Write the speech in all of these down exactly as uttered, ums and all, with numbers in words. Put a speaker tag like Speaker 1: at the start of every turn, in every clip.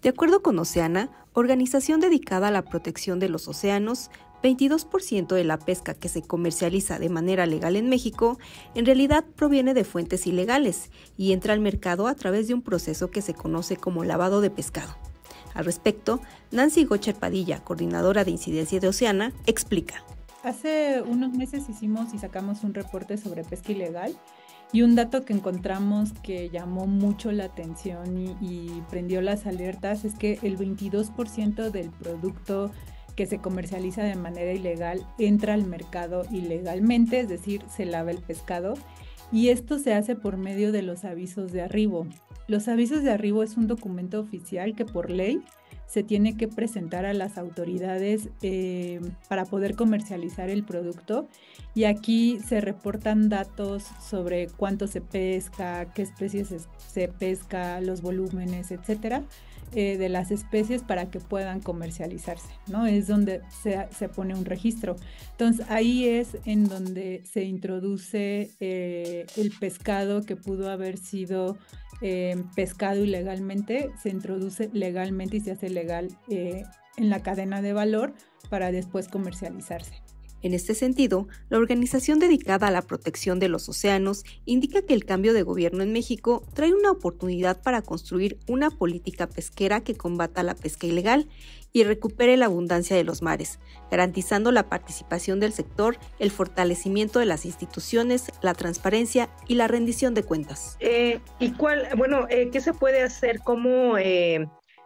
Speaker 1: De acuerdo con Oceana, organización dedicada a la protección de los océanos, veintidós por ciento de la pesca que se comercializa de manera legal en México en realidad proviene de fuentes ilegales y entra al mercado a través de un proceso que se conoce como lavado de pescado. Al respecto, Nancy Gocher Padilla, coordinadora de incidencia de Oceana, explica.
Speaker 2: Hace unos meses hicimos y sacamos un reporte sobre pesca ilegal y un dato que encontramos que llamó mucho la atención y, y prendió las alertas es que el veintidós por ciento del producto que se comercializa de manera ilegal entra al mercado ilegalmente, es decir, se lava el pescado, y esto se hace por medio de los avisos de arribo. Los avisos de arribo es un documento oficial que por ley se tiene que presentar a las autoridades eh, para poder comercializar el producto, y aquí se reportan datos sobre cuánto se pesca, qué especies se, se pesca, los volúmenes, etcétera, eh, de las especies para que puedan comercializarse, ¿no? Es donde se, se pone un registro. Entonces ahí es en donde se introduce eh, el pescado que pudo haber sido eh, pescado ilegalmente, se introduce legalmente y se hace legal eh, en la cadena de valor para después comercializarse.
Speaker 1: En este sentido, la organización dedicada a la protección de los océanos indica que el cambio de gobierno en México trae una oportunidad para construir una política pesquera que combata la pesca ilegal y recupere la abundancia de los mares, garantizando la participación del sector, el fortalecimiento de las instituciones, la transparencia y la rendición de cuentas.
Speaker 3: Eh, ¿Y cuál, bueno, eh, qué se puede hacer? ¿Cómo, eh,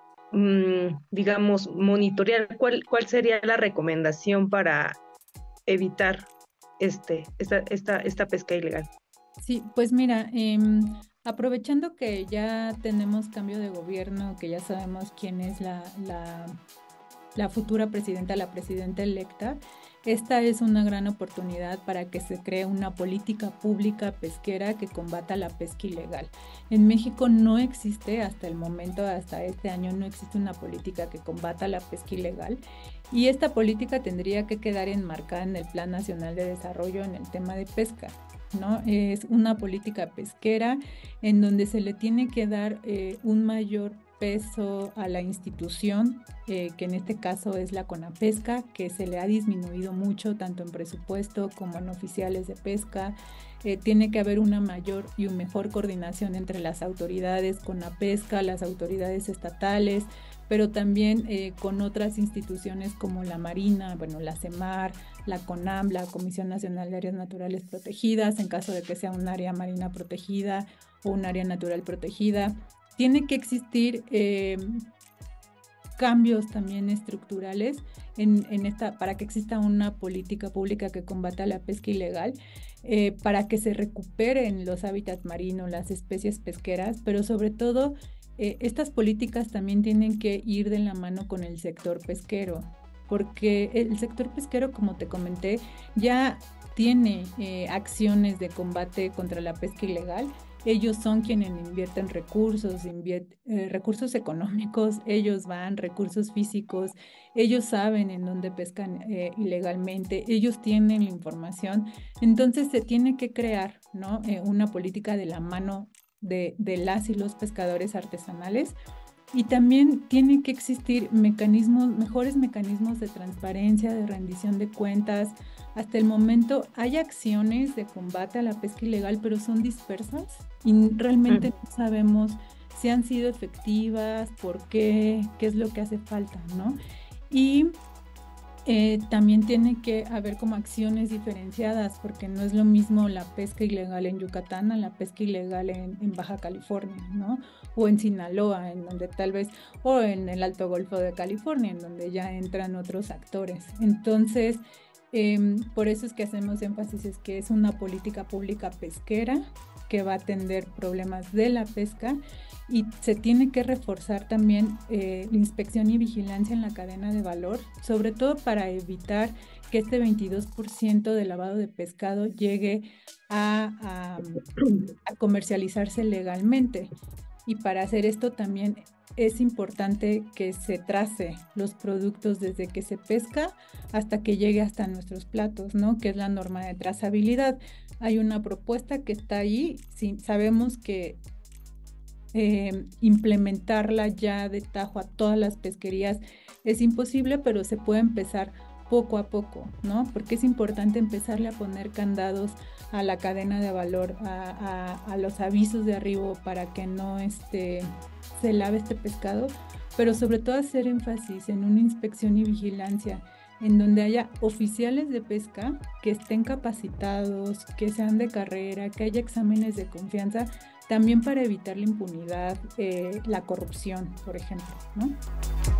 Speaker 3: mmm, digamos, monitorear? ¿Cuál, cuál sería la recomendación para evitar este, esta, esta, esta pesca ilegal?
Speaker 2: Sí, pues mira, eh, aprovechando que ya tenemos cambio de gobierno, que ya sabemos quién es la, la, la futura presidenta, la presidenta electa, esta es una gran oportunidad para que se cree una política pública pesquera que combata la pesca ilegal. En México no existe hasta el momento, hasta este año, no existe una política que combata la pesca ilegal, y esta política tendría que quedar enmarcada en el Plan Nacional de Desarrollo en el tema de pesca, ¿no? Es una política pesquera en donde se le tiene que dar eh, un mayor peso a la institución, eh, que en este caso es la CONAPESCA, que se le ha disminuido mucho tanto en presupuesto como en oficiales de pesca. Eh, tiene que haber una mayor y una mejor coordinación entre las autoridades CONAPESCA, las autoridades estatales, pero también eh, con otras instituciones como la Marina, bueno, la CEMAR, la CONAM, la Comisión Nacional de Áreas Naturales Protegidas, en caso de que sea un área marina protegida o un área natural protegida. Tiene que existir eh, cambios también estructurales en, en esta, para que exista una política pública que combata la pesca ilegal, eh, para que se recuperen los hábitats marinos, las especies pesqueras, pero sobre todo eh, estas políticas también tienen que ir de la mano con el sector pesquero, porque el sector pesquero, como te comenté, ya tiene eh, acciones de combate contra la pesca ilegal. Ellos son quienes invierten recursos, inviert, eh, recursos económicos, ellos van, recursos físicos, ellos saben en dónde pescan eh, ilegalmente, ellos tienen la información. Entonces se tiene que crear, ¿no? eh, una política de la mano de, de las y los pescadores artesanales, y también tienen que existir mecanismos, mejores mecanismos de transparencia, de rendición de cuentas. Hasta el momento hay acciones de combate a la pesca ilegal, pero son dispersas y realmente no sabemos si han sido efectivas, por qué, qué es lo que hace falta, ¿no? Y eh, también tiene que haber como acciones diferenciadas, porque no es lo mismo la pesca ilegal en Yucatán a la pesca ilegal en, en Baja California, ¿no? O en Sinaloa, en donde tal vez, o en el Alto Golfo de California, en donde ya entran otros actores. Entonces, Eh, por eso es que hacemos énfasis, es que es una política pública pesquera que va a atender problemas de la pesca, y se tiene que reforzar también eh, la inspección y vigilancia en la cadena de valor, sobre todo para evitar que este veintidós por ciento de lavado de pescado llegue a, a, a comercializarse legalmente. Y para hacer esto también es importante que se trace los productos desde que se pesca hasta que llegue hasta nuestros platos, ¿no? Que es la norma de trazabilidad. Hay una propuesta que está ahí, sí, sabemos que eh, implementarla ya de tajo a todas las pesquerías es imposible, pero se puede empezar poco a poco, ¿no? Porque es importante empezarle a poner candados a la cadena de valor, a, a, a los avisos de arribo para que no este, se lave este pescado, pero sobre todo hacer énfasis en una inspección y vigilancia en donde haya oficiales de pesca que estén capacitados, que sean de carrera, que haya exámenes de confianza, también para evitar la impunidad, eh, la corrupción, por ejemplo, ¿no?